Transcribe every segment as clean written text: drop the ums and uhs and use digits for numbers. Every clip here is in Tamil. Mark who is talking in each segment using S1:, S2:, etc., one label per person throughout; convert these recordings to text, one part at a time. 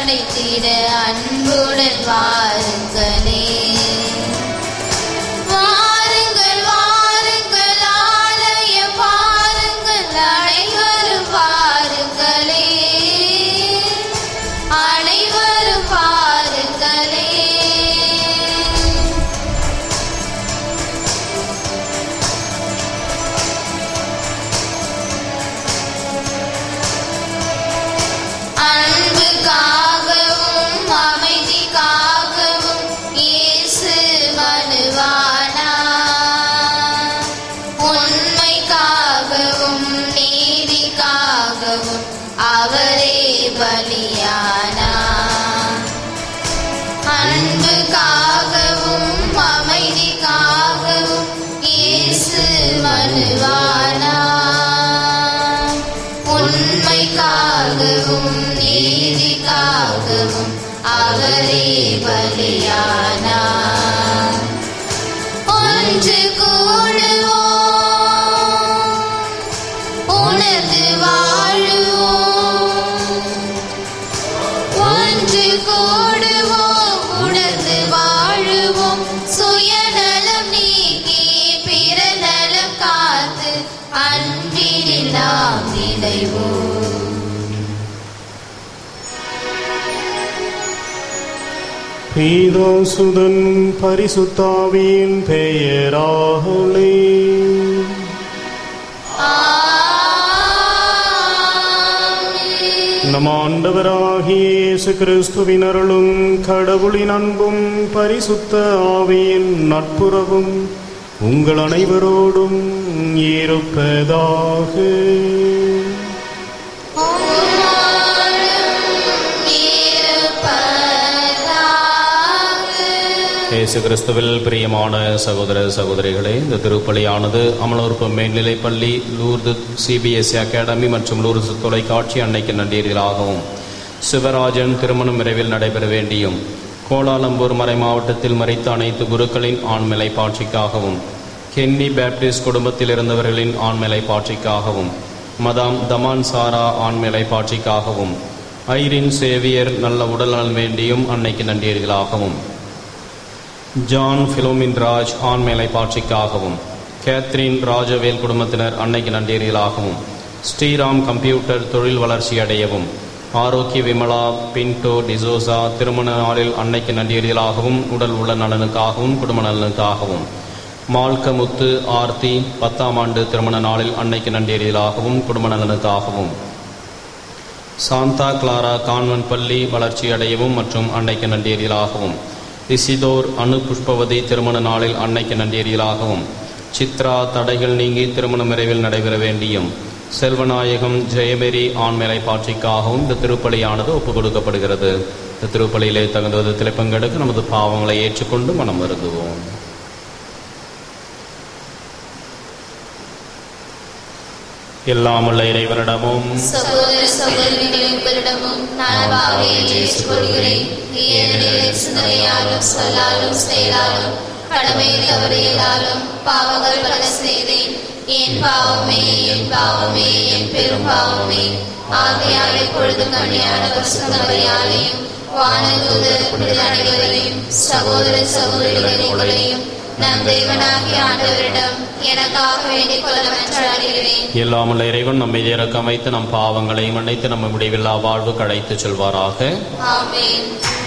S1: படைத்திட அன்புடன் வாருங்களே. வாருங்கள் வாருங்கள் ஆலயம் வாருங்கள், அனைவரும் வாருங்களே, அனைவரும் வாருங்களே. அன்புக்காகவும் அமைதிக்காகவும் இயேசு மனுவானா, உண்மைக்காகவும் நீதிக்காகவும் அவரே பலியானா. அன்புக்காகவும் அமைதிக்காகவும் இயேசு மனுவானா, உண்மைக்காகவும் நீதிக்காகவும் அவரே பலியானா. ஒன்று கூடுவோம், உணர்ந்து வாழுவோம். ஒன்று கூடுவோம், உணர்ந்து வாழுவோம். சுயநலம் நீக்கி பிறநலம் காத்து அன்பினில் நாம் நினைவோம்.
S2: பிதாசுதன் பரிசுத்தாவியின் பெயராலே. நம் ஆண்டவராகிய இயேசு கிறிஸ்துவின் அருளும் கடவுளின் அன்பும் பரிசுத்த ஆவியின் நட்புறவும் உங்கள் அனைவரோடும் இருப்பதாக. இயேசு கிறிஸ்துவில் பிரியமான சகோதர சகோதரிகளே, இந்த திருப்பலியானது அமலோற்பு மேல்நிலைப்பள்ளி, லூர்து CBSE அகாடமி மற்றும் லூர்து தொலைக்காட்சி அன்னைக்கு நன்றீர்களாகவும், சிவராஜன் திருமணம் விரைவில் நடைபெற வேண்டியும், கோலாலம்பூர் மறை மாவட்டத்தில் மறைத்த அனைத்து குருக்களின் ஆண்மலை பாட்சிக்காகவும், கென்னி பேப்டிஸ்ட் குடும்பத்தில் இருந்தவர்களின் ஆண்மலை பாட்சிக்காகவும், மதாம் தமான் சாரா ஆண்மலை பாட்சிக்காகவும், ஐரின் சேவியர் நல்ல உடல்நலம் வேண்டியும் அன்னைக்கு நன்றீர்களாகவும், ஜான் பிலோமின் ராஜ் ஆண்மேலை பாட்சிக்காகவும், கேத்ரின் ராஜவேல் குடும்பத்தினர் அன்னைக்கு நன்றீர்களாகவும், ஸ்ரீராம் கம்ப்யூட்டர் தொழில் வளர்ச்சி அடையவும், ஆரோக்கிய விமலா பின்டோ டிசோசா திருமண நாளில் அன்னைக்கு நன்றீர்களாகவும், உடல் உள்ள நலனுக்காகவும் குடும்ப நலனுக்காகவும், மால்கமுத்து ஆர்த்தி 10ஆம் ஆண்டு திருமண நாளில் அன்னைக்கு நன்றீர்களாகவும் குடும்ப நலனுக்காகவும், சாந்தா கிளாரா கான்வென்ட் பள்ளி வளர்ச்சி அடையவும் மற்றும் அன்னைக்கு நன்றீர்களாகவும், இசிதோர் அணு புஷ்பவதி திருமண நாளில் அன்னைக்கு நன்றீர்களாகவும், சித்ரா தடைகள் நீங்கி திருமணம் விரைவில் நடைபெற வேண்டியும், செல்வநாயகம் ஜெயமேரி ஆண்மேலை பாட்சிக்காகவும் இந்த திருப்பலியானது ஒப்புக் கொடுக்கப்படுகிறது. இந்த திருப்பலியிலே தகுந்த விதத்தில் பங்கெடுக்க நமது பாவங்களை ஏற்றுக்கொண்டு மனம் வருந்துவோம். எல்லாம் உள்ள இறைவனிடமும்
S1: சகோதர சகோதரிகளிடமும் நான் பாவியை ஏற்றுக்கொள்கிறேன். ஏனெனில் சிந்தனையாலும் சொல்லாலும் செயலாலும் கடமை தவறியதாலும் பாவங்கள் பல செய்தேன். என் பாவமே என் பாவமே என் பெரும் பாவமே. ஆகையால் இப்பொழுது கண்ணியான பரிசுத்தமரியாளையும் வானதூதர் புனிதர் அனைவரையும் சகோதர சகோதரிகளையும் நம் தேவனாகிய ஆண்டவரிடம் எனக்காக வேண்டிக் கொள்ள மன்றாடுகிறேன்.
S2: எல்லாம் உள்ள இறைவன் நம்மை இறக்கம் வைத்து நம் பாவங்களை மன்னித்து நம்ம முடிவில்லா வாழ்வுக்கு அழைத்துச் செல்வாராக.
S1: ஆமென்.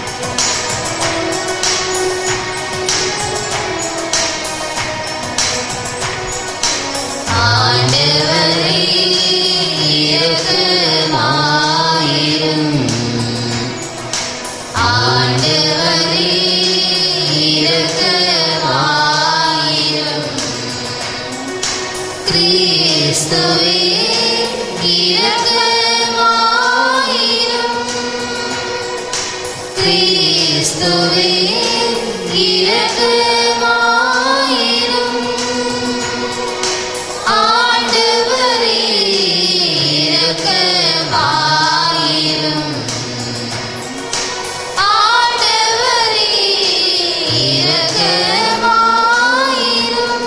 S1: ஆண்டவரே இரக்கமாயிரும். ஆண்டவரே இரக்கமாயிரும். கிறிஸ்துவே இரக்கமாயிரும். கிறிஸ்துவே இரக்கமாயிரும். ஆண்டவரே இரக்கமாயிரும். ஆண்டவரே இரக்கமாயிரும்.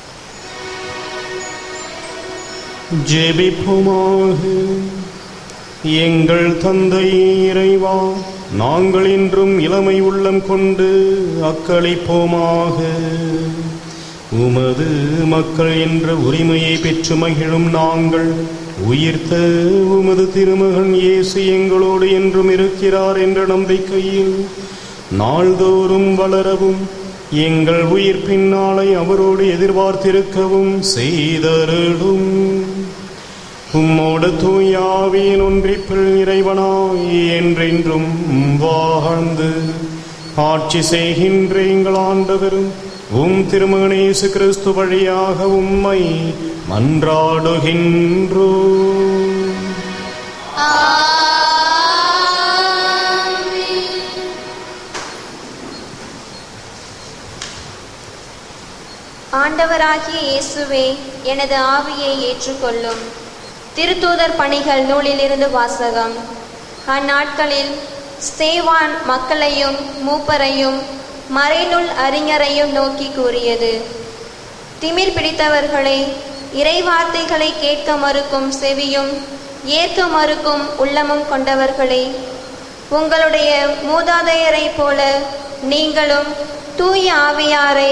S2: ஜெபிப்போமாக.
S3: எங்கள் தந்தை இறைவா, நாங்கள் இன்றும் இளமை உள்ளம் கொண்டு அக்களிப்போமாக. உமது மக்கள் என்ற உரிமையை பெற்று மகிழும் நாங்கள் உயிர்த்த உமது திருமகன் இயேசு எங்களோடு என்றும் இருக்கிறார் என்ற நம்பிக்கையில் நாள்தோறும் வளரவும் எங்கள் உயிர்ப்பின் நாளை அவரோடு எதிர்பார்த்திருக்கவும் செய்தருளும். உம்மோடு தூய ஆவியின் ஒன்றிப்பில் இறைவனாய் என்றென்றும் வாழ்ந்து ஆட்சி செய்கின்ற எங்கள் ஆண்டவரும் உம் திருமகன் இயேசு கிறிஸ்து வழியாக உம்மை மன்றாடுகின்றோம்.
S4: ஆண்டவராகிய இயேசுவே, எனது ஆவியை ஏற்றுக்கொள்ளும். திருத்தூதர் பணிகள் நூலிலிருந்து வாசகம். அந்நாட்களில் ஸ்தேவான் மக்களையும் மூப்பரையும் மறைநூல் அறிஞரையும் நோக்கி கூறியது: திமிர் பிடித்தவர்களே, இறைவார்த்தைகளை கேட்க மறுக்கும் செவியும் ஏற்க மறுக்கும் உள்ளமும் கொண்டவர்களே, உங்களுடைய மூதாதையரை போல நீங்களும் தூய ஆவியாரை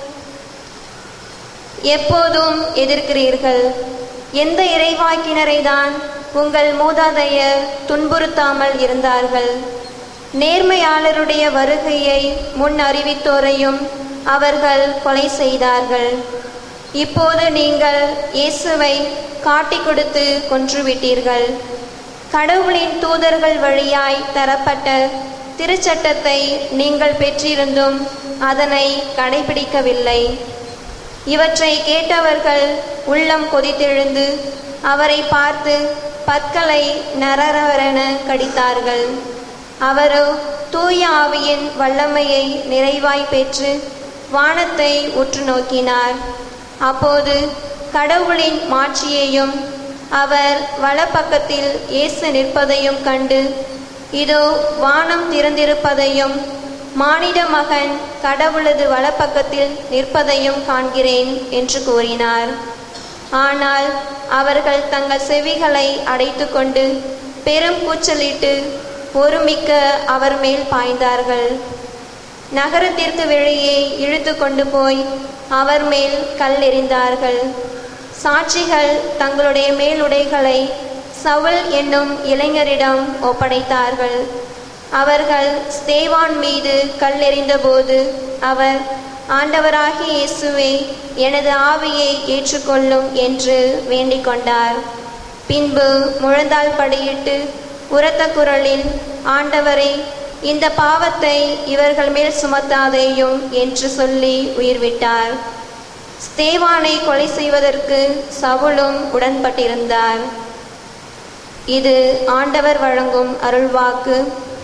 S4: எப்போதும் எதிர்க்கிறீர்கள். எந்த இறைவாக்கினரை தான் உங்கள் மூதாதையர் துன்புறுத்தாமல் இருந்தார்கள்? நேர்மையாளருடைய வருகையை முன் அறிவித்தோரையும் அவர்கள் கொலை செய்தார்கள். இப்போது நீங்கள் இயேசுவை காட்டிக் கொடுத்து கொன்றுவிட்டீர்கள். கடவுளின் தூதர்கள் வழியாய் தரப்பட்ட திருச்சட்டத்தை நீங்கள் பெற்றிருந்தும் அதனை கடைபிடிக்கவில்லை. இவற்றை கேட்டவர்கள் உள்ளம் கொதித்தெழுந்து அவரை பார்த்து பற்களை நரரவரென கடித்தார்கள். அவரோ தூய ஆவியின் வல்லமையை நிறைவாய் பெற்று வானத்தை உற்று நோக்கினார். அப்போது கடவுளின் மாட்சியையும் அவர் வலப்பக்கத்தில் இயேசு நிற்பதையும் கண்டு, இதோ வானம் திறந்திருப்பதையும் மானிட மகன் கடவுளது வலப்பக்கத்தில் நிற்பதையும் காண்கிறேன் என்று கூறினார். ஆனால் அவர்கள் தங்கள் செவிகளை அடைத்து கொண்டு பெரும் கூச்சலிட்டு ஒருமிக்க அவர் மேல் பாய்ந்தார்கள். நகரத்திற்கு வெளியே இழுத்து கொண்டு போய் அவர் மேல் கல்லெறிந்தார்கள். சாட்சிகள் தங்களுடைய மேலுடைகளை சவுல் என்னும் இளைஞரிடம் ஒப்படைத்தார்கள். அவர்கள் ஸ்தேவான் மீது கல்லெறிந்தபோது அவர், ஆண்டவராகிய இயேசுவே, எனது ஆவியை ஏற்றுக்கொள்ளும் என்று வேண்டிக் கொண்டார். பின்பு முழந்தாள் படியிட்டு உரத்த குரலில், ஆண்டவரே, இந்த பாவத்தை இவர்கள் மேல் சுமத்தாதேயும் என்று சொல்லி உயிர்விட்டார். ஸ்தேவானை கொலை செய்வதற்கு சவுலும் உடன்பட்டிருந்தார். இது ஆண்டவர் வழங்கும் அருள்வாக்கு.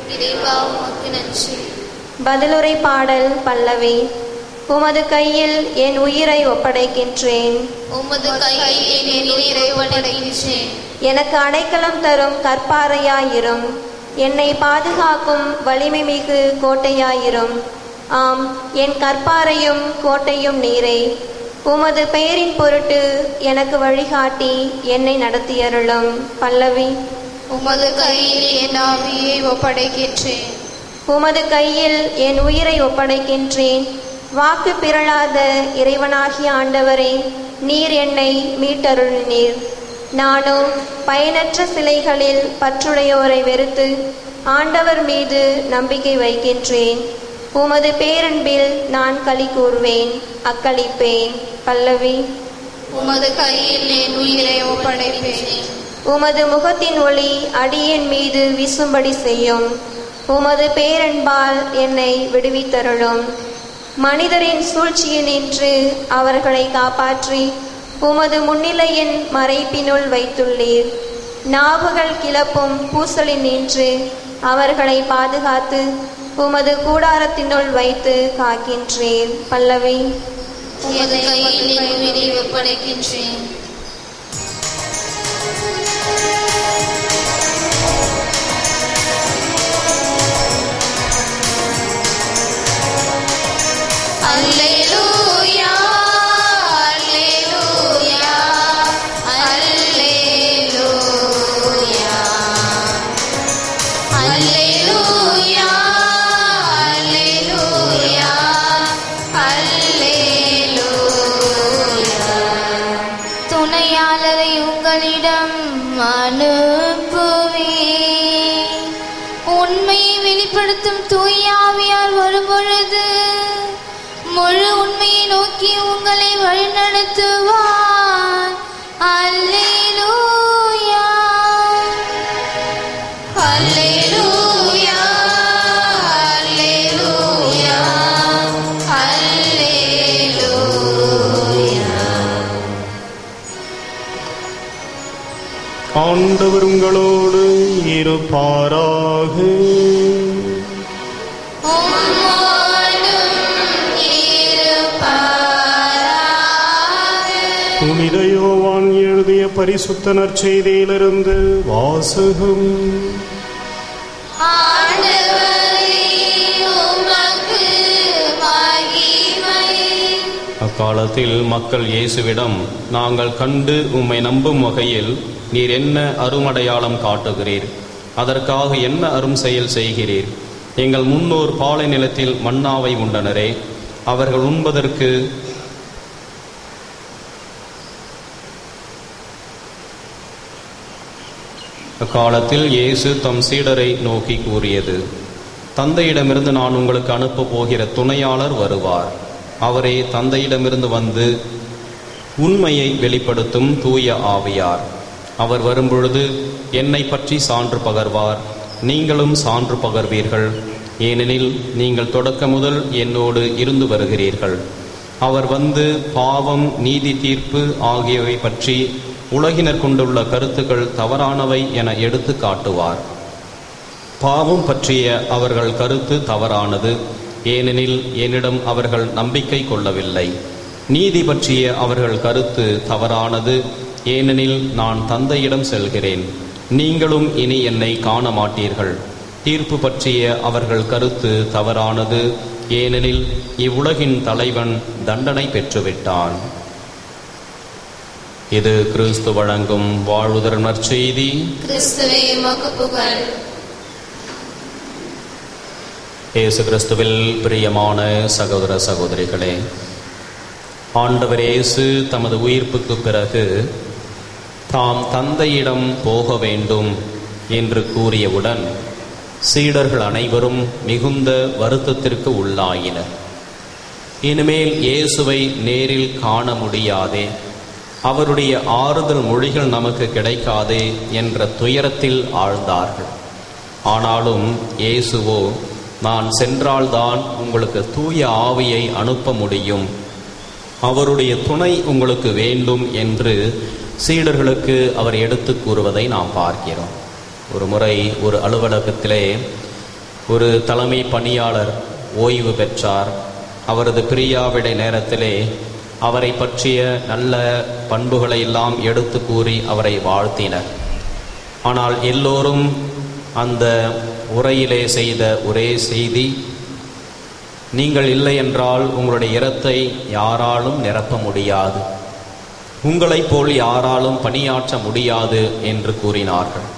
S4: பதிலுரை பாடல் பல்லவி. உமது கையில் என் உயிரை ஒப்படைக்கின்றேன்.
S1: உமது கையில் என் உயிரை ஒப்படைக்கின்றேன்.
S4: எனக்கு அடைக்கலம் தரும் கற்பாறையாயிரும். என்னை பாதுகாக்கும் வலிமை மிகு கோட்டையாயிரும். ஆம், என் கற்பாறையும் கோட்டையும் நீரே. உமது பெயரின் பொருட்டு எனக்கு வழிகாட்டி என்னை நடத்தியருளும். பல்லவி.
S1: உமது கையில் என் ஆவியை ஒப்படைக்கின்றேன்.
S4: உமது கையில் என் உயிரை ஒப்படைக்கின்றேன். வாக்கு பிறழாத இறைவனாகிய ஆண்டவரே, நீர் என்னை மீட்டருளினீர். நானோ பயனற்ற சிலைகளில் பற்றுடையோரை வெறுத்து ஆண்டவர் மீது நம்பிக்கை வைக்கின்றேன். உமது பேரன்பில் நான் களி கூறுவேன், அக்களிப்பேன். பல்லவி.
S1: உமது கையில் என் உயிரை ஒப்படைப்பேன்.
S4: உமது முகத்தின் ஒளி அடியேன் மீது வீசும்படி செய்யும். உமது பேரன்பால் என்னை விடுவித்தருளும். மனிதரின் சூழ்ச்சியினின்று அவர்களை காப்பாற்றி உமது முன்னிலையின் மறைப்பினுள் வைத்துள்ளீர். நாவுகள் கிளப்பும் பூசலினின்று அவர்களை பாதுகாத்து உமது கூடாரத்தினுள் வைத்து காக்கின்றீர். பல்லவி.
S1: உமது கையில் என் உயிரை ஒப்படைக்கின்றேன். அல்லேலூயா, அல்லேலூயா, அல்லேலூயா. வழிநடத்தும் தூய ஆவியார் வரும்பொழுது முழு உண்மையை நோக்கி உங்களை வழிநடத்துவார். அல்லேலூயா, அல்லேலூயா, அல்லேலூயா, அல்லேலூயா.
S3: ஆண்டவர் உங்களோடு இருப்பாராக. புனித யோவான் எழுதிய பரிசுத்த நற்செய்தியிலிருந்து வாசகம்.
S2: அக்காலத்தில் மக்கள் இயேசுவிடம், நாங்கள் கண்டு உம்மை நம்பும் வகையில் நீர் என்ன அருமடையாளம் காட்டுகிறீர்? அதற்காக என்ன அரும் செயல் செய்கிறீர்? எங்கள் முன்னோர் பாலை நிலத்தில் மன்னாவை உண்டனரே, அவர்கள் உண்பதற்கு அக்காலத்தில் இயேசு தம் சீடரை நோக்கி கூறியது, தந்தையிடமிருந்து நான் உங்களுக்கு அனுப்பப் போகிற துணையாளர் வருவார். அவரே தந்தையிடமிருந்து வந்து உண்மையை வெளிப்படுத்தும் தூய ஆவியார். அவர் வரும்பொழுது என்னை பற்றி சான்று பகர்வார். நீங்களும் சான்று பகர்வீர்கள், ஏனெனில் நீங்கள் தொடக்க முதல் என்னோடு இருந்து வருகிறீர்கள். அவர் வந்து பாவம், நீதி, தீர்ப்பு ஆகியவை பற்றி உலகினர் கொண்டுள்ள கருத்துக்கள் தவறானவை என எடுத்து காட்டுவார். பாவம் பற்றிய அவர்கள் கருத்து தவறானது, ஏனெனில் என்னிடம் அவர்கள் நம்பிக்கை கொள்ளவில்லை. நீதி பற்றிய அவர்கள் கருத்து தவறானது, ஏனெனில் நான் தந்தையிடம் செல்கிறேன், நீங்களும் இனி என்னை காண மாட்டீர்கள். தீர்ப்பு பற்றிய அவர்கள் கருத்து தவறானது, ஏனெனில் இவ்வுலகின் தலைவன் தண்டனை பெற்றுவிட்டான். இது கிறிஸ்து வழங்கும் வாழ்வுதரும் நற்செய்தி.
S1: கிறிஸ்துவே உமக்கு புகழ்.
S2: இயேசு கிறிஸ்துவில் பிரியமான சகோதர சகோதரிகளே, ஆண்டவர் இயேசு தமது உயிர்ப்புக்கு பிறகு தாம் தந்தையிடம் போக வேண்டும் என்று கூறியவுடன் சீடர்கள் அனைவரும் மிகுந்த வருத்தத்திற்கு உள்ளாயினர். இனிமேல் இயேசுவை நேரில் காண முடியாதே, அவருடைய ஆறுதல் மொழிகள் நமக்கு கிடைக்காதே என்ற துயரத்தில் ஆழ்ந்தார்கள். ஆனாலும் இயேசுவோ, நான் சென்றால்தான் உங்களுக்கு தூய ஆவியை அனுப்ப முடியும், அவருடைய துணை உங்களுக்கு வேண்டும் என்று சீடர்களுக்கு அவர் எடுத்து கூறுவதை நாம் பார்க்கிறோம். ஒரு முறை ஒரு அலுவலகத்திலே ஒரு தலைமை பணியாளர் ஓய்வு பெற்றார். அவரது பிரியாவிடை நேரத்திலே அவரை பற்றிய நல்ல பண்புகளை எல்லாம் எடுத்து கூறி அவரை வாழ்த்தினர். ஆனால் எல்லோரும் அந்த உரையிலே செய்த ஒரே செய்தி, நீங்கள் இல்லை என்றால் உங்களுடைய இரத்தை யாராலும் நிரப்ப முடியாது, உங்களைப் போல் யாராலும் பணியாற்ற முடியாது என்று கூறினார்கள்.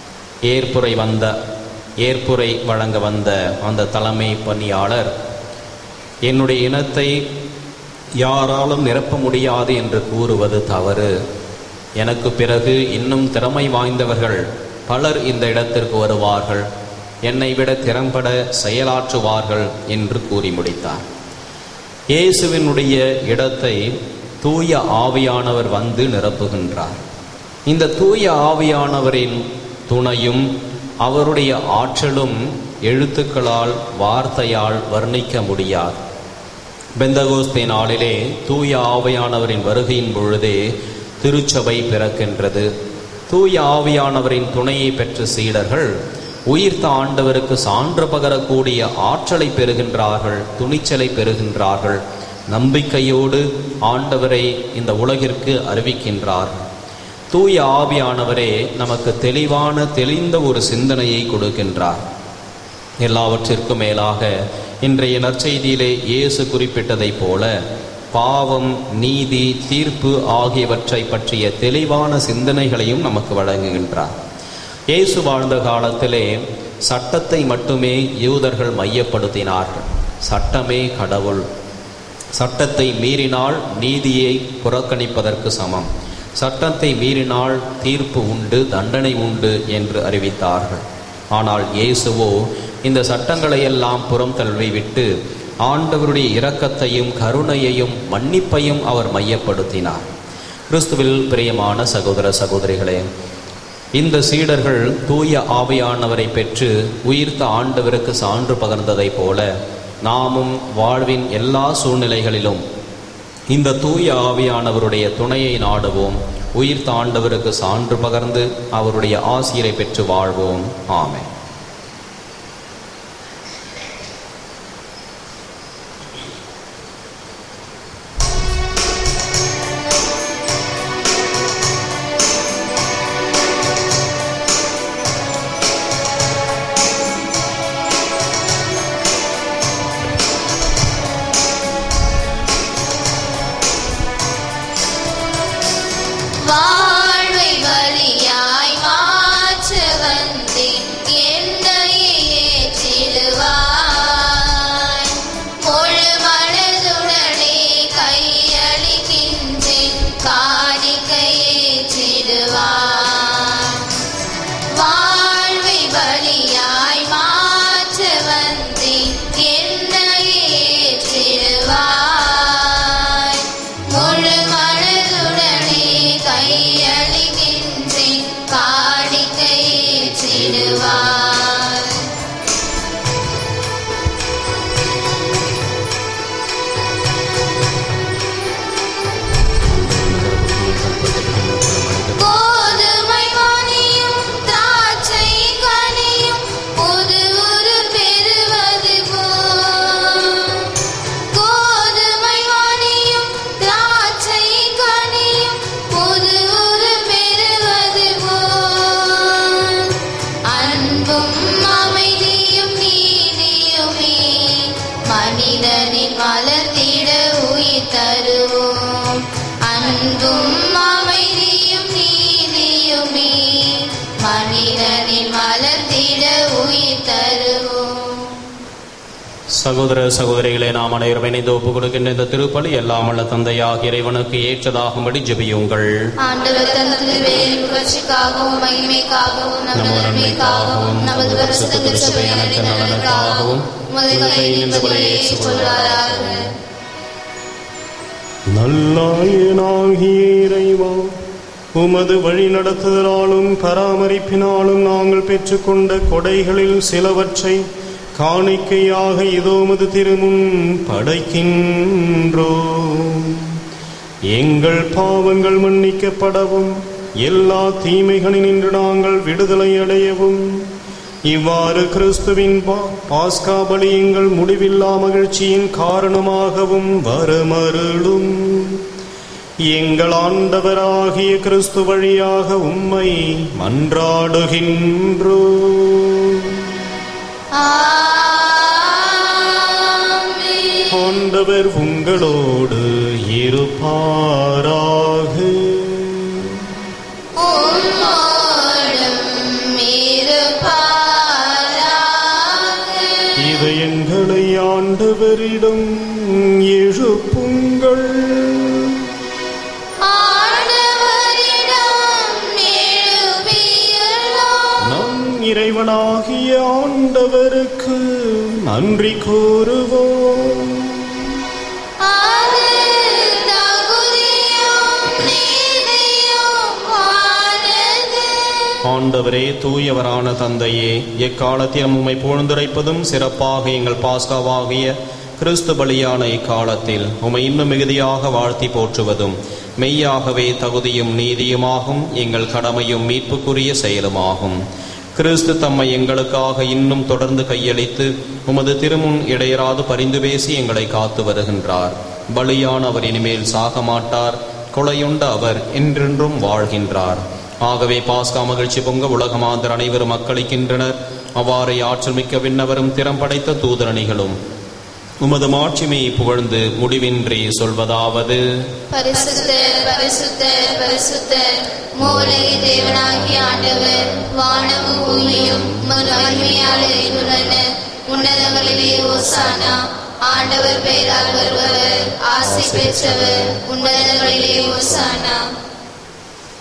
S2: ஏற்புரை வழங்க வந்த அந்த தலைமை பணியாளர், என்னுடைய இனத்தை யாராலும் நிரப்ப முடியாது என்று கூறுவது தவறு, எனக்கு பிறகு இன்னும் திறமை வாய்ந்தவர்கள் பலர் இந்த இடத்திற்கு வருவார்கள், என்னை விட திறம்பட செயலாற்றுவார்கள் என்று கூறி முடித்தார். இயேசுவினுடைய இடத்தை தூய ஆவியானவர் வந்து நிரப்புகின்றார். இந்த தூய ஆவியானவரின் துணையும் அவருடைய ஆற்றலும் எழுத்துக்களால், வார்த்தையால் வர்ணிக்க முடியாது. பெந்தகோஸ்தே நாளிலே தூய ஆவியானவரின் வருகையின் பொழுதே திருச்சபை பிறக்கின்றது. தூய ஆவியானவரின் துணையை பெற்ற சீடர்கள் உயிர்த்த ஆண்டவருக்கு சான்று பகரக்கூடிய ஆற்றலை பெறுகின்றார்கள், துணிச்சலை பெறுகின்றார்கள். நம்பிக்கையோடு ஆண்டவரை இந்த உலகிற்கு அறிவிக்கின்றார்கள். தூய ஆவியானவரே நமக்கு தெளிந்த ஒரு சிந்தனையை கொடுக்கின்றார். எல்லாவற்றிற்கும் மேலாக இன்றைய நற்செய்தியிலே இயேசு குறிப்பிட்டதைப் போல பாவம், நீதி, தீர்ப்பு ஆகியவற்றை பற்றிய தெளிவான சிந்தனைகளையும் நமக்கு வழங்குகின்றார். இயேசு வாழ்ந்த காலத்திலே சட்டத்தை மட்டுமே யூதர்கள் மையப்படுத்தினார்கள். சட்டமே கடவுள், சட்டத்தை மீறினால் நீதியை புறக்கணிப்பதற்கு சமம், சட்டத்தை மீறினால் தீர்ப்பு உண்டு, தண்டனை உண்டு என்று அறிவித்தார்கள். ஆனால் இயேசுவோ இந்த சட்டங்களை எல்லாம் புறம் தள்ளிவிட்டு ஆண்டவருடைய இரக்கத்தையும் கருணையையும் மன்னிப்பையும் அவர் மையப்படுத்தினார். கிறிஸ்துவில் பிரியமான சகோதர சகோதரிகளே, இந்த சீடர்கள் தூய ஆவியானவரை பெற்று உயிர்த்த ஆண்டவருக்கு சான்று பகர்ந்ததைப் போல நாமும் வாழ்வின் எல்லா சூழ்நிலைகளிலும் இந்த தூய ஆவியானவருடைய துணையை நாடுவோம். உயிர்த்த ஆண்டவருக்கு சான்று பகர்ந்து அவருடைய ஆசிரை பெற்று வாழ்வோம். ஆமென்.
S1: வாழ்வை வழியாய் மாற்ற வந்தேன், என்னையே ஏற்றிடுவாய். முழு மனதுடனே கையளிக்கின்றேன், காணிக்கை ஏற்றிடுவாய். வாழ்வை வழியாய் மாற்ற வந்தேன், என்னையே ஏற்றிடுவாய். முழு கையளிக்கின்றேன், காணிக்கை ஏற்றிடுவாய். கோதுமை மணியும் திராட்சை கனியும் புது உரு பெறுவது போல். கோதுமை மணியும் திராட்சை கனியும் புது உரு பெறுவது போல். அன்பும் அமைதியும் நீதியுமே மனிதனின் மலர்த்திட உயிர் தருவோம். அன்பும் அமைதியும் நீதியுமே மனிதனின் மலர்த்திட உயிர் தருவோம்.
S2: சகோதர சகோதரிகளே, நாம் அனைவரும் இணைந்து ஒப்புக் கொடுக்கின்ற இந்த திருப்பலி எல்லாம் வல்ல தந்தையாகிய இறைவனுக்கு ஏற்றதாகும்படி ஜெபியுங்கள்.
S1: ஆண்டவர் தனது வேரின் புகழ்ச்சிக்காகவும் மகிமைக்காகவும் நமது நன்மைக்காகவும் நமது பரிசுத்த திருச்சபையின் நலனுக்காகவும் உமது கையில் இந்த பலியை ஏற்றுக்கொள்வாராக.
S3: நல்லாயனாகிய இறைவா, உமது வழி நடத்துதலாலும் பராமரிப்பினாலும் நாங்கள் பெற்றுக்கொண்ட கொடைகளில் சிலவற்றை காணிக்கையாக இதோ உமது திருமுன் படைக்கின்றோம். எங்கள் பாவங்கள் மன்னிக்கப்படவும் எல்லா தீமைகளினின்று நாங்கள் விடுதலை அடையவும் இவ்வாறு கிறிஸ்துவின் பாஸ்கா பலி எங்கள் முடிவில்லா மகிழ்ச்சியின் காரணமாகவும் வரமருளும். எங்கள் ஆண்டவராகிய கிறிஸ்து வழியாக உம்மை மன்றாடுகின்றோம். ஆண்டவர் உங்களோடு இருப்பாராக. இதயங்களை ஆண்டவரிடம் எழுப்புங்கள். நம் இறைவனாகிய ஆண்டவருக்கு நன்றி கூறுவோம்.
S2: ஆண்டவரே, தூயவரான தந்தையே, எக்காலத்திலும் உம்மை புகழ்ந்துரைப்பதும் சிறப்பாக எங்கள் பாஸ்காவாகிய கிறிஸ்து பலியான இக்காலத்தில் உம்மை இன்னும் மிகுதியாக வாழ்த்தி போற்றுவதும் மெய்யாகவே தகுதியும் நீதியுமாகும், எங்கள் கடமையும் மீட்புக்குரிய செயலுமாகும். கிறிஸ்து தம்மை எங்களுக்காக இன்னும் தொடர்ந்து கையளித்து உமது திருமுன் இடையராது பரிந்து பேசி எங்களை காத்து வருகின்றார். பலியான அவர் இனிமேல் சாக மாட்டார், கொலையுண்ட அவர் என்றென்றும் வாழ்கின்றார். ஆகவே பாஸ்கா மகிழ்ச்சி பொங்க உலகமாந்தர் அனைவரும் மக்களிக்கின்றனர். அவ்வாறே ஆற்றல் மிக்க விண்ணவரும் திறம் படைத்த தூதரணிகளும் உமது மாட்சிமையை புகழ்ந்து முடிவின்றி சொல்வதாவது:
S1: பரிசுத்தர் பரிசுத்தர் பரிசுத்தர், மூலை தேவனாகிய ஆண்டவர், வானமும் பூமியும் உமது மகிமையால் நிறைந்துள்ளன. உன்னதங்களிலே ஓசானா. ஆண்டவர் பெயரால் வருபவர் ஆசி பெற்றவர். உன்னதங்களிலே ஓசானா.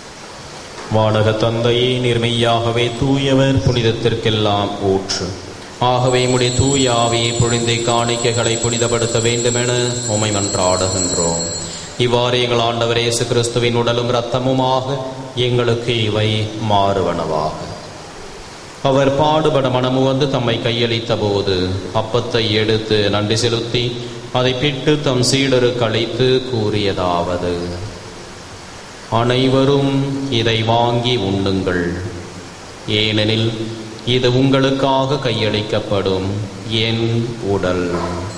S2: வானக தந்தையே, நிர்மையாகவே தூயவர், புனிதத்திற்கெல்லாம் ஊற்று. ஆகவே உம்முடைய தூய ஆவியை பொழிந்து காணிக்கைகளை புனிதப்படுத்த வேண்டுமென உம்மை மன்றாடுகின்றோம். இவ்வாறு எங்கள் ஆண்டவர் இயேசு கிறிஸ்துவின் உடலும் இரத்தமுமாக எங்களுக்கு இவை மாறுவனவாக. அவர் பாடுபட மனமு வந்து தம்மை கையளித்த போது அப்பத்தை எடுத்து நன்றி செலுத்தி அதை பிட்டு தம் சீடருக்கு அளித்து கூறியதாவது: அனைவரும் இதை வாங்கி உண்ணுங்கள், ஏனெனில் இது உங்களுக்காக கையளிக்கப்படும் என் உடல்.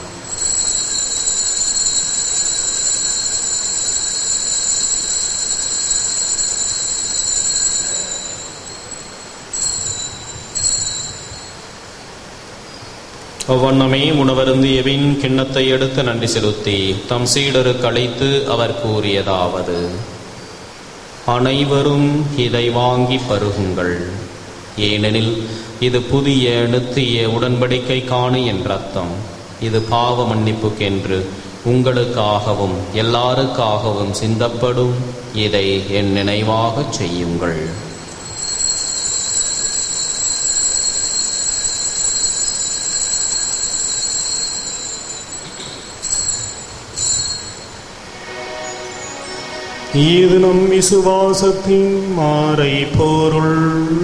S2: அவ்வண்ணமே உணவருந்தியபின் கிண்ணத்தை எடுத்து நன்றி செலுத்தி தம் சீடருக்கு அளித்து அவர் கூறியதாவது: அனைவரும் இதை வாங்கி பருகுங்கள், ஏனெனில் இது புதிய நித்திய உடன்படிக்கைக்கான என் இரத்தம். இது பாவ மன்னிப்புக்கென்று உங்களுக்காகவும் எல்லாருக்காகவும் சிந்தப்படும். இதை என் நினைவாக செய்யுங்கள்.
S3: இது நம் விசுவாசத்தின் மாறை பொருள்.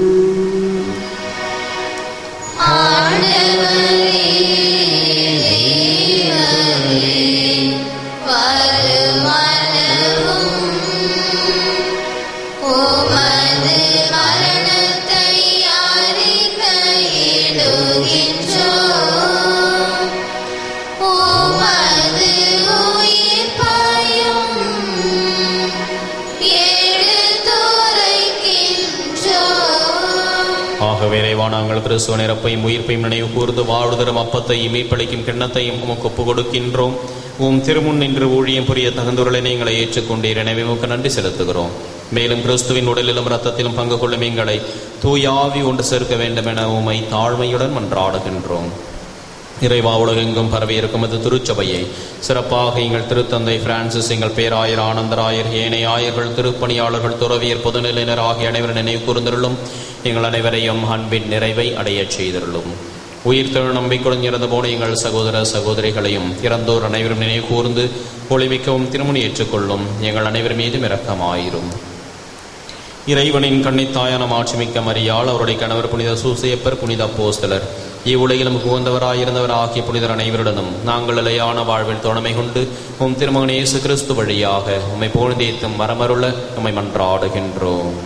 S2: நாங்கள் கிறிஸ்துவ நிரப்பையும் உயிர்ப்பையும் நினைவு கூர்ந்து வாழ்தரும் அப்பத்தையும் மீட்பளிக்கும் கிண்ணத்தையும் உமக்கு ஒப்புக் கொடுக்கின்றோம். உம் திருமுன் நின்று ஊழியம் புரிய தகுந்தவர்களை எங்களை ஏற்றுக்கொண்டீர். எனவே உமக்கு நன்றி செலுத்துகிறோம். மேலும் கிறிஸ்துவின் உடலிலும் இரத்தத்திலும் பங்கு கொள்ளும் எங்களை தூய ஆவி ஒன்று சேர்க்க வேண்டும் என உம்மை தாழ்மையுடன் மன்றாடுகின்றோம். இறைவா, உலகெங்கும் பரவி இருக்கும் அது திருச்சபையை சிறப்பாக எங்கள் திருத்தந்தை பிரான்சிஸ், எங்கள் பேராயர் ஆனந்தராயர், ஏனைய ஆயர்கள், திருப்பணியாளர்கள், துறவியர், பொதுநிலையினர் ஆகிய அனைவரும் நினைவு கூர்ந்திருளும். எங்கள் அனைவரையும் அன்பின் நிறைவை அடையச் செய்திருளும். உயிர் திரு நம்பிக்கையுடன் இறந்து போன எங்கள் சகோதர சகோதரிகளையும் இறந்தோர் அனைவரும் நினைவு கூர்ந்து ஒளிமிக்கவும் திருமணி ஏற்றுக்கொள்ளும். எங்கள் அனைவர் மீதும் இரக்கமாயிரும். இறைவனின் கன்னித்தாயான மாட்சிமிக்க மரியாள், அவருடைய கணவர் புனித சூசையப்பர், புனித அப்போஸ்தலர், இவ்வுலகிலும் உகந்தவராயிருந்தவர் ஆகிய புனிதர் அனைவருடனும் நாங்கள் நிலையான வாழ்வில் தோழமை கொண்டு உம் திருமகன் இயேசு கிறிஸ்து வழியாக உம்மை புகழ்ந்தேத்தும் மரமருள உம்மை மன்றாடுகின்றோம்.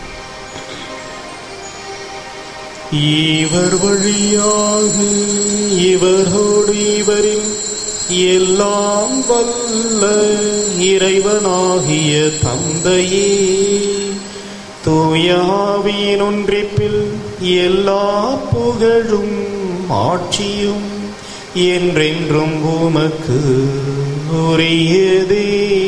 S3: இவர் வழியாக இவரோடு இவரில் எல்லாம் வல்ல இறைவனாகிய தந்தையே, தூய ஆவியின் ஒன்றிப்பில் எல்லா புகழும் ஆட்சியும் என்றென்றும் உமக்கு உரியதே.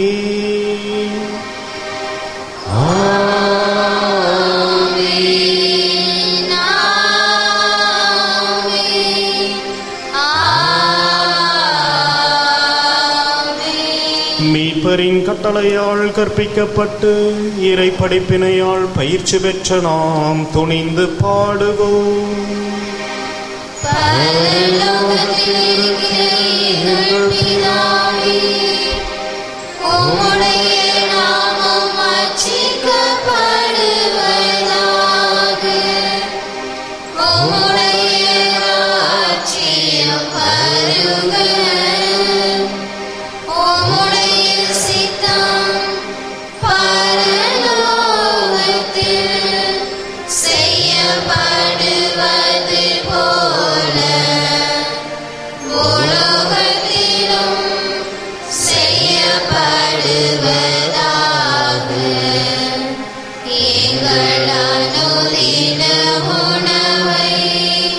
S3: மீட்பரின் கட்டளையால் கற்பிக்கப்பட்டு இறை படிப்பினையால் பயிற்சி பெற்ற நாம் துணிந்து பாடுவோம்.
S1: எங்கள் அனுதின உணவை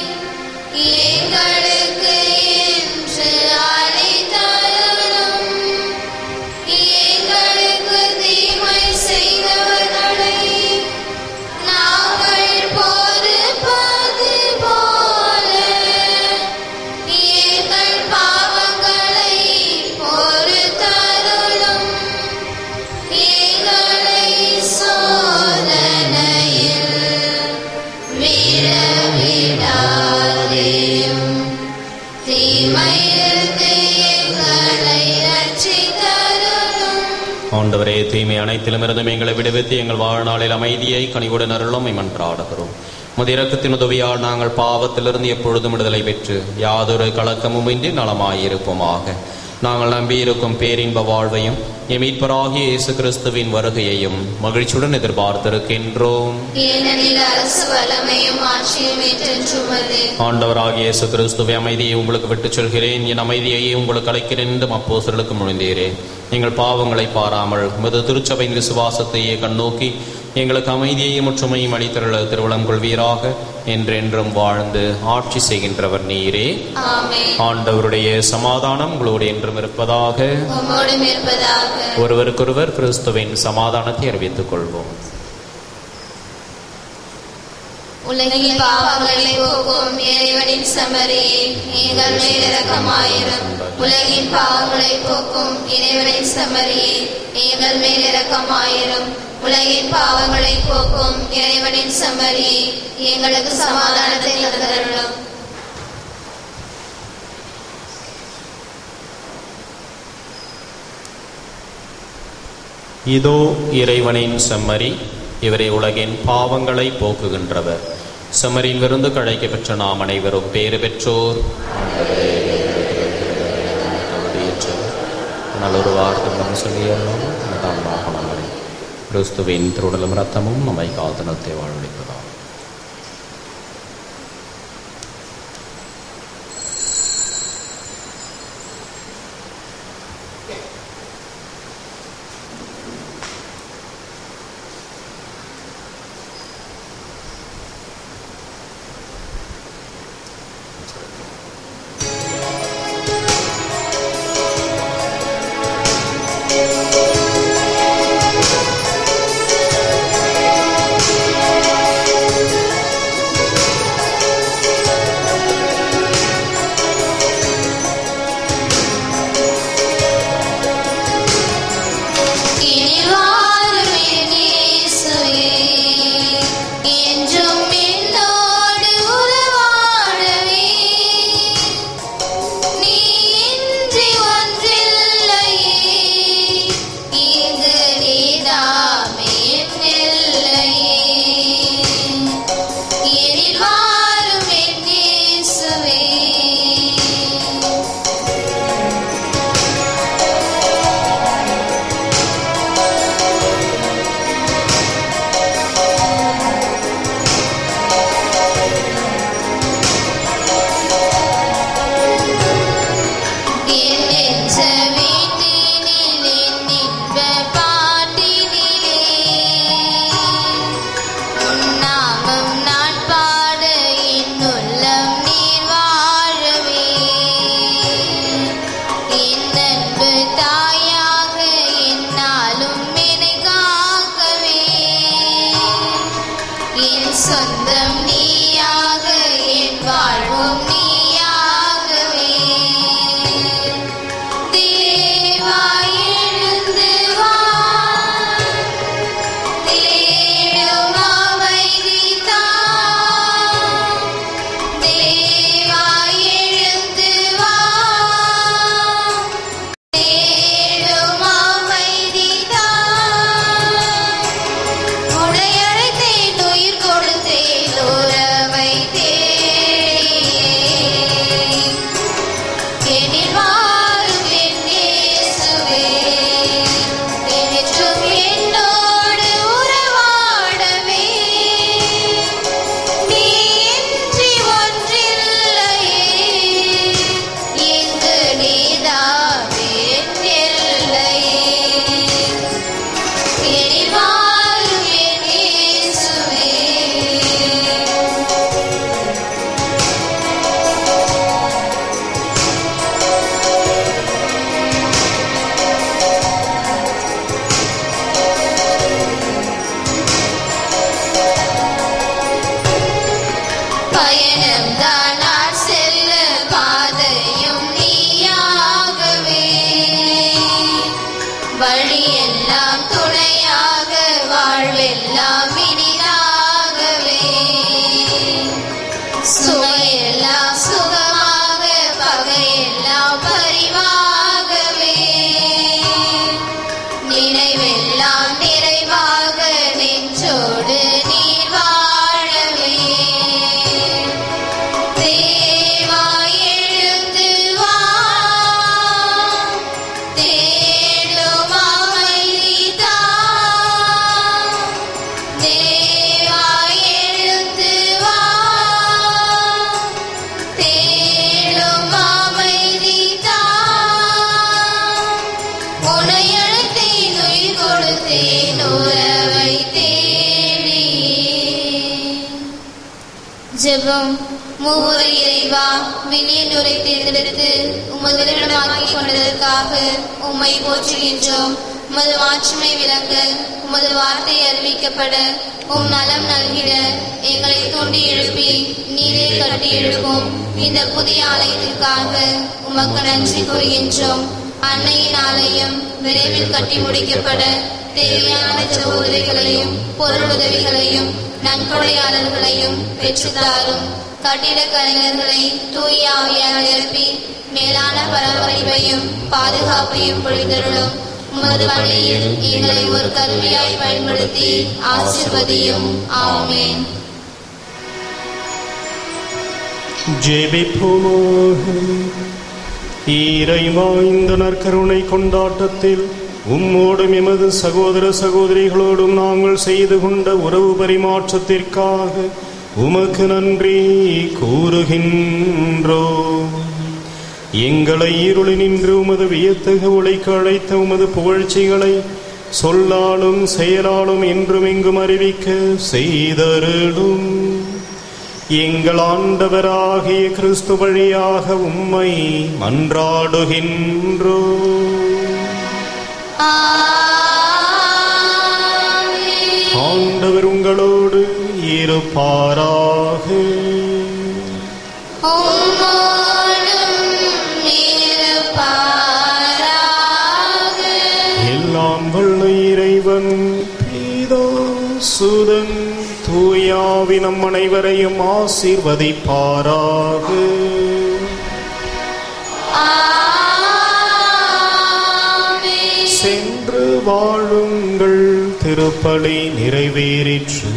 S2: தீமை அனைத்திலும் இருந்து எங்களை விடுவித்து எங்கள் வாழ்நாளில் அமைதியை கனிவுடன் அருளும் மன்றாடுகிறோம். உமது இரக்கத்தின் உதவியால் நாங்கள் பாவத்திலிருந்து எப்பொழுதும் விடுதலை பெற்று யாதொரு கலக்கமுமின்றி நலமாயிருப்போமாக. நாங்கள் நம்பியிருக்கும் பேரின்ப வாழ்வையும் மீட்பராகிய இயேசு கிறிஸ்துவின் வருகையையும் மகிழ்ச்சியுடன் எதிர்பார்த்திருக்கின்றோம். ஆண்டவராகிய இயேசு கிறிஸ்துவை அமைதியை உங்களுக்கு விட்டுச் சொல்கிறேன், என் அமைதியையே உங்களுக்கு அளிக்கிறேன் என்று அப்போஸ்தலருக்கு மொழிந்தீரே. எங்கள் பாவங்களை பாராமல் உமது திருச்சபையின் விசுவாசத்தையே கண்ணோக்கி எங்களுக்கு அமைதியையும் ஒற்றுமையும் அளித்தருள திருவளம் கொள்வீராக. என்றென்றும் வாழ்ந்து ஆட்சி செய்கின்றவர் நீரே. ஆண்டவருடைய சமாதானம் உங்களோடு என்றும் இருப்பதாக. ஒருவருக்கொருவர் கிறிஸ்துவின் சமாதானத்தை அறிவித்துக் கொள்வோம்.
S1: உலகின் பாவங்களை போக்கும் இறைவனின் செம்மறியே, எங்கள் மேல் இரக்கமாயிரும். உலகின் பாவங்களை போக்கும் இறைவனின் செம்மறியே, எங்கள் மேல் இரக்கமாயிரும். உலகின் பாவங்களை போக்கும் இறைவனின் செம்மறியே, எங்களுக்கு சமாதானத்தை தந்தருளும்.
S2: இதோ இறைவனின் செம்மறி, இவரே உலகின் பாவங்களை போக்குகின்றவர். செம்மறியின் விருந்து கழைக்க பெற்ற நாம் அனைவரும் பேறு பெற்றோர். நல்லொரு வார்த்தை சொல்லியெல்லாம் கிறிஸ்துவின் திருவுடலும் இரத்தமும் நம்மை காத்தனத்தை வாழ்வளிப்பதாம்.
S1: நினைவெல்லாம் ஜெபம். மூவரை இறைவா, வில்லியனூரை தேர்ந்தெடுத்து உமது இடமாக்கிக் கொண்டதற்காக உம்மை போற்றுகின்றோம். உமது மாட்சிமை விளங்க, உமது வார்த்தை அறிவிக்கப்பட, உம் நலம் நல்கிட எங்களை தூண்டி எழுப்பி நீரே கட்டி எழுப்பும் இந்த புதிய ஆலயத்திற்காக உமக்கு நன்றி கூறுகின்றோம். அன்னையின் ஆலயம் விரைவில் கட்டி முடிக்கப்பட தேவையான உதவிகளையும் பொருள் உதவிகளையும் நன்கொடையாளர்களையும் பெற்றுத்தாரும். கட்டிட கலைஞர்களை தூய ஆவியால் நிரப்பி மேலான பராமரிப்பையும் பாதுகாப்பையும் பொழிந்தருளும். உமது பணியில் எங்களை ஒரு கருவியாய் பயன்படுத்தி ஆசீர்வதியும். ஆமென்.
S3: ஜெபிப்போமாக. இறைவா, இந்த நற்கருணை கொண்டாட்டத்தில் உம்மோடும் எமது சகோதர சகோதரிகளோடும் நாங்கள் செய்து கொண்ட உறவு பரிமாற்றத்திற்காக உமக்கு நன்றி கூறுகின்றோம். எங்களை இருளினின்று உமது வியத்தகு ஒளிக்கு அழைத்த உமது புகழ்ச்சிகளை சொல்லாலும் செயலாலும் என்றும் எங்கும் அறிவிக்க செய்தருளும். எங்கள் ஆண்டவராகிய கிறிஸ்து வழியாக உம்மை மன்றாடுகின்றோம். ஆண்டவர் உங்களோடு இருப்பாராக. எல்லாம் வல்ல இறைவன் பிதா சுதன் தூயாவி நம் அனைவரையும் ஆசீர்வதிப்பாராக. சென்று வாழுங்கள். திருப்பலி நிறைவேறிற்று.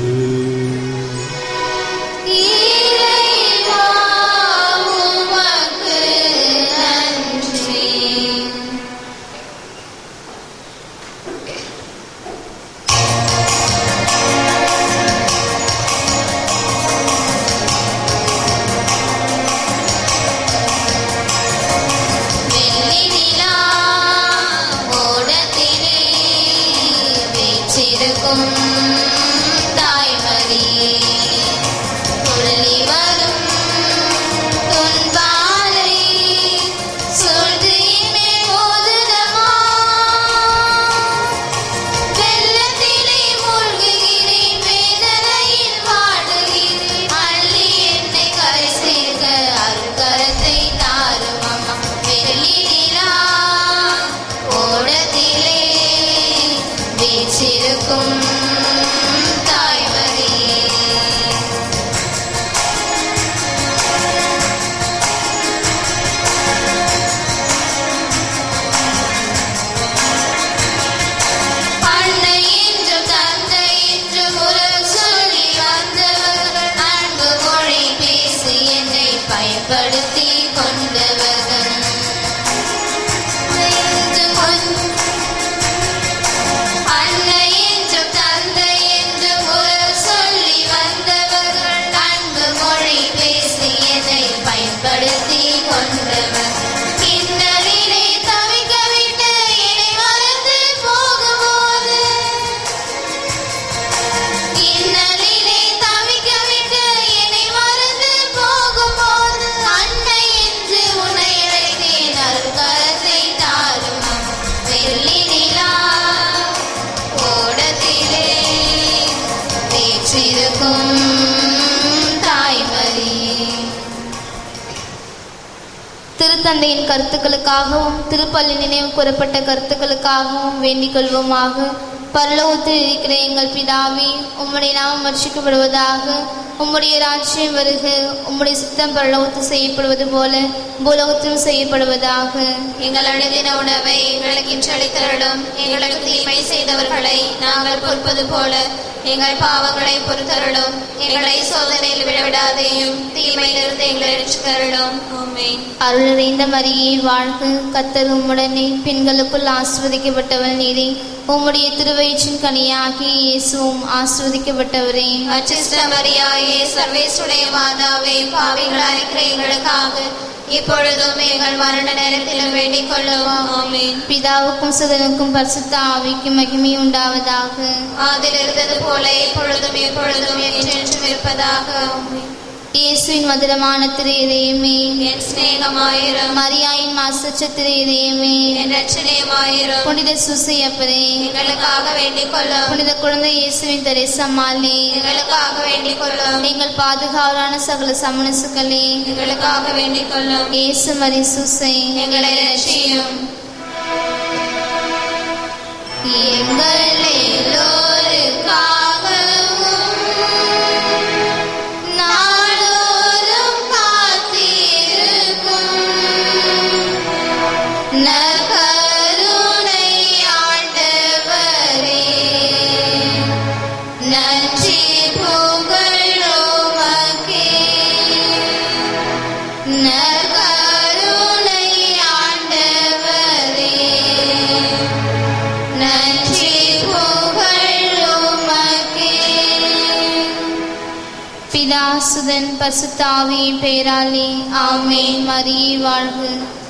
S1: திருத்தந்தையின் கருத்துக்களுக்காகவும் திருப்பள்ளி நினைவு கூறப்பட்ட கருத்துக்களுக்காகவும் வேண்டிக் கொள்வோமாக. பரலோகத்தில் இருக்கிற எங்கள் பிதாவே, உம்முடைய நாமம் ரட்சிக்கப்படுவதாக. உம்முடைய ராஜ்யம் வருக. உம்முடைய சித்தம் பரலோகத்தில் செய்யப்படுவது போல பூலோகத்திலும் செய்யப்படுவதாக.
S5: எங்கள் அனுதின உணவை எங்களுக்கு இன்று அளித்தருளும். எங்களுக்கு தீமை செய்தவர்களை நாங்கள் பொறுப்பது போல எங்கள் பாவங்களை பொறுத்தருளும். எங்களை சோதனையில் விடவிடாதேயும் தீமையிலிருந்து எங்களை ரட்சித்தருளும். ஆமென்.
S1: அருள் நிறைந்த மரியே வாழ்க. கர்த்தர் உம்முடனே, பெண்களுக்குள் ஆசீர்வதிக்கப்பட்டவள் நீரே. உம்முடைய திருவயிற்றின் கனியாகிய இயேசுவும் ஆசீர்வதிக்கப்பட்டவரே.
S5: அச்சிஷ்ட மரியாயே, சர்வேசுடைய மாதாவே, பாவிகளாயிருக்கிற எங்களுக்காக இப்பொழுதும் எங்கள் மரண நேரத்திலும் வேண்டிக் கொள்ளுவோம். ஆமென்.
S1: பிதாவுக்கும் சுதனுக்கும் பரிசுத்த ஆவிக்கும் மகிமை உண்டாவதாக.
S5: அதில் இருந்தது போல இப்பொழுதும் எப்பொழுதும் என்றென்றும் இருப்பதாக. ஆமென்.
S1: இயேசுவின் மதுரமான திரு இதயமே,
S5: என் சிநேகமாயிரும்.
S1: மரியாயின் மாசற்ற திரு இதயமே,
S5: என் இரட்சணியமாயிரும்.
S1: புனித சூசையப்பரே,
S5: எங்களுக்காக வேண்டிக் கொள்ளும்.
S1: புனித குழந்தை இயேசுவின் தெரேசம்மாளே,
S5: எங்களுக்காக வேண்டிக் கொள்ளும்.
S1: எங்கள் பாதுகாவலான சகல சமணசுக்களே,
S5: எங்களுக்காக வேண்டிக் கொள்ளும்.
S1: இயேசு மரி சூசை,
S5: எங்களை இரட்சியும்.
S1: எங்கள் எல்லோருக்காகவும் நாடோறும் காத்திருக்கும் நற்கருணை ஆண்டவரே, நன்றி புகழ் உமக்கே. நற்கருணை ஆண்டவரே, நன்றி புகழ் உமக்கே. பிதா சுதன் பரிசுத்த ஆவியின் பெயராலே ஆமென். மரியே வாழ்க.